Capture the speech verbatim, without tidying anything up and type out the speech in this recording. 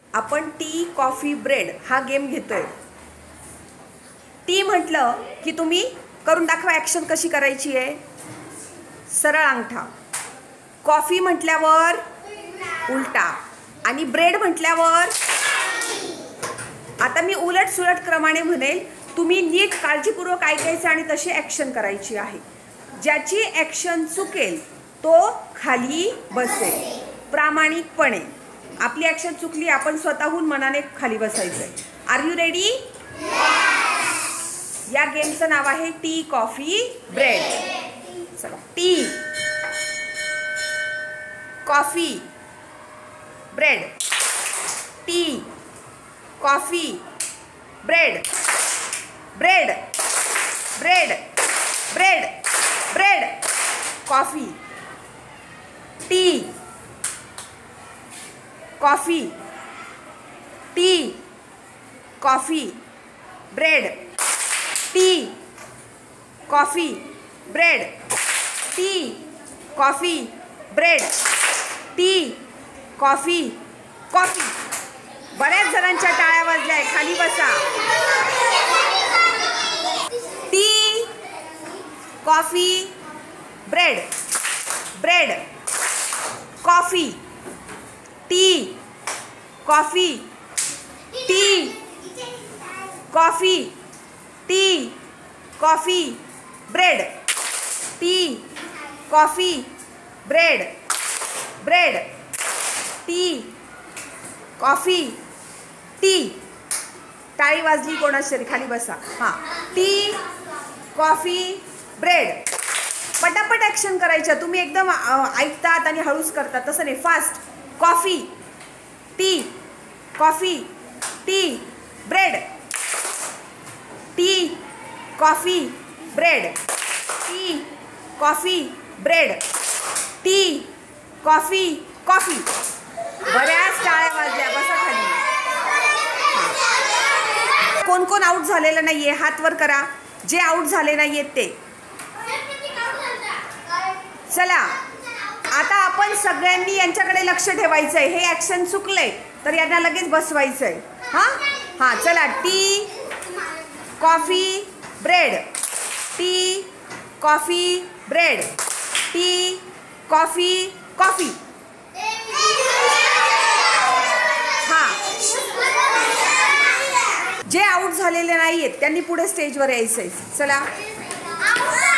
आपण tea coffee bread हा game घेतोय। टी म्हटलं की तुम्ही करून दाखवा, ॲक्शन कशी करायची आहे, सरळ अंगठा। कॉफी म्हटल्यावर उलटा आणि ब्रेड म्हटल्यावर आता मी उलट सुलट क्रमाने म्हणेल, तुम्ही नीट काळजीपूर्वक ऐकायचं आणि तशी ॲक्शन करायची आहे। ज्याची ॲक्शन चुकेल तो खाली बसेल प्रामाणिकपणे। आपली ॲक्शन चुकली, आपण स्वतःहून मनाने खाली बसायचंय। R you ready? या गेमचं नाव आहे टी कॉफी ब्रेड। चला, tea coffee bread, tea coffee bread, bread bread bread bread coffee, tea coffee, tea coffee bread, tea coffee bread, tea coffee bread, tea coffee coffee. बऱ्याच जणांच्या टाळ्या वाजल्या, खाली बसा। Tea coffee bread, bread coffee, tea coffee, tea coffee, tea coffee bread, tea coffee bread, bread tea coffee, tea. टाळी वाजली कोणाची तरी, खाली बसा। हां, टी कॉफी ब्रेड। पटापट ॲक्शन करायच्या, तुम्ही एकदम ऐकतात आणि हळूच करतात तसं नाही, fast. Coffee, tea coffee, tea bread, tea coffee bread, tea coffee bread, tea coffee coffee. बऱ्याच टाळ्या वाजल्या, बसा खाली। कोण कोण आऊट झालेलं नाहीये हात वर करा, जे आऊट झाले नाहीयेत ते। चला, आता आपण सगळ्यांनी यांच्याकडे लक्ष ठेवायचंय। हे ॲक्शन चुकले तर यांना लगेच बसवायचंय। हां हां, चला। Tea coffee bread, tea coffee bread, tea coffee coffee. हां, जे आऊट झालेले नाहीयेत त्यांनी पुढे स्टेजवर यायचंय। चला।